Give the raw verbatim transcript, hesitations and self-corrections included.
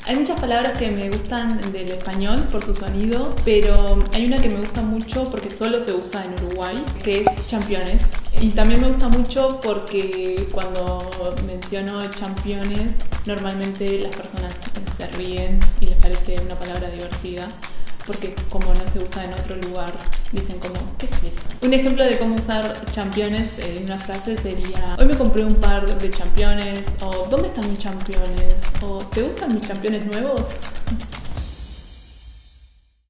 Hay muchas palabras que me gustan del español por su sonido, pero hay una que me gusta mucho porque solo se usa en Uruguay, que es championes. Y también me gusta mucho porque cuando menciono championes, normalmente las personas se ríen y les parece una palabra divertida, porque como no se usa en otro lugar, dicen como, ¿qué es eso? Un ejemplo de cómo usar championes en una frase sería: hoy me compré un par de championes, o ¿dónde están mis championes? O ¿te gustan mis championes nuevos?